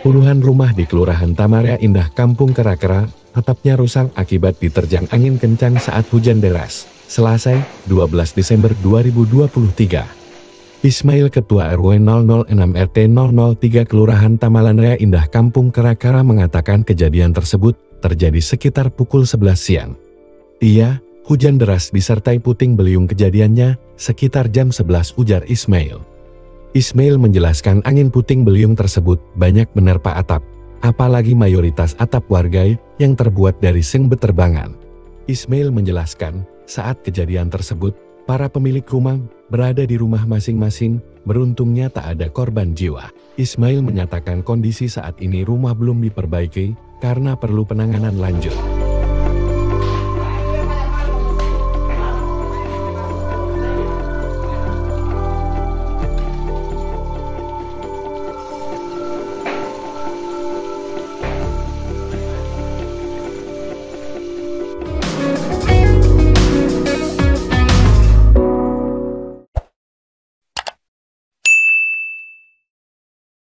Puluhan rumah di Kelurahan Tamaria Indah, Kampung Kera-Kera, atapnya rusak akibat diterjang angin kencang saat hujan deras. Selasa, 12 Desember 2023. Ismail, Ketua RW 006 RT 003 Kelurahan Tamaria Indah, Kampung Kera-Kera mengatakan kejadian tersebut terjadi sekitar pukul 11 siang. Hujan deras disertai puting beliung kejadiannya sekitar jam 11, ujar Ismail. Ismail menjelaskan angin puting beliung tersebut banyak menerpa atap, apalagi mayoritas atap warga yang terbuat dari seng beterbangan. Ismail menjelaskan, saat kejadian tersebut, para pemilik rumah berada di rumah masing-masing, beruntungnya tak ada korban jiwa. Ismail menyatakan kondisi saat ini rumah belum diperbaiki, karena perlu penanganan lanjut.